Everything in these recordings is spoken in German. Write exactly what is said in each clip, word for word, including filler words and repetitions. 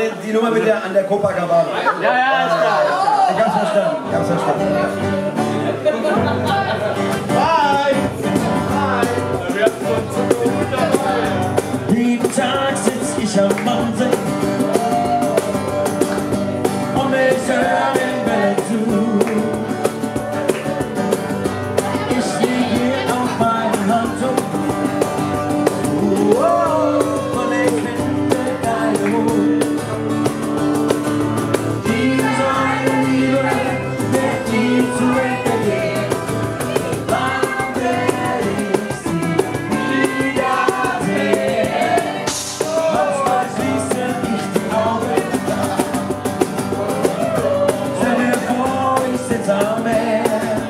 die, die Nummer mit der an der Copacabana. Ja, ja, ist klar. Ich hab's verstanden. Ich hab's verstanden. Bye! Bye! Wir haben uns so gut dabei. Jeden Tag sitz ich am Mountain und ich höre den Wellen zu. Ich lieg hier auf meinem Handtuch und ich finde keine Ruhe. Diese eine Liebe wird nie zu Ende gehen. Wann werde ich sie wiedersehen? Manchmal schließe ich die Augen. Stell dir vor, ich sitze am Meer.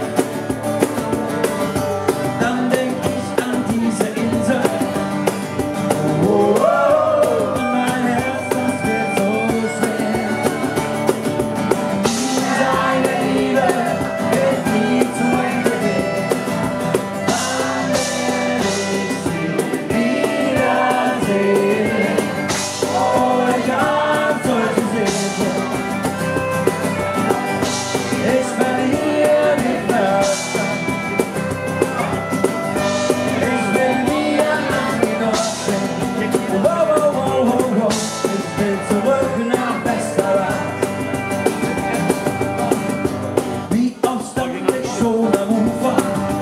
Dann denk ich an diese Insel. Oh, oh, und mein Herz, das wird so schwer. Diese eine Liebe wird nie zu Ende gehen. Wann werde ich sie wiedersehen? Oh, ich hab solche Sehnsucht. Ich verliere den Verstand. Ich will wieder an die Nordsee. Wow, wow, wow, wow, wow. Ich will zurück nach Westerland. Wie oft stand ich schon am Ufer?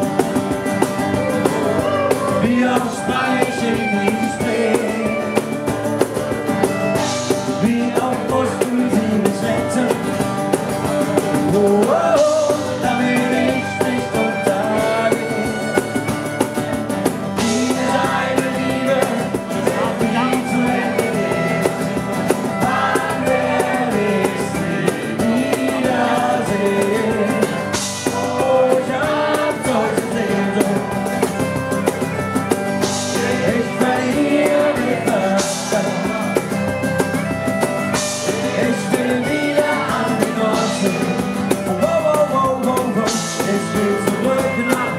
Wie oft sprang ich in die Spree? Wie oft mussten sie mich retten? Oh, oh, oh, damit ich nicht untergehe. Diese eine Liebe wird nie zu Ende gehen. Wann werde ich sie wiedersehen? Oh, ich hab solche Sehnsucht. Ich verliere den Verstand. Ich will wieder an die Nordsee. Wow, wow, wow, wow, wow. Ich will zurück nach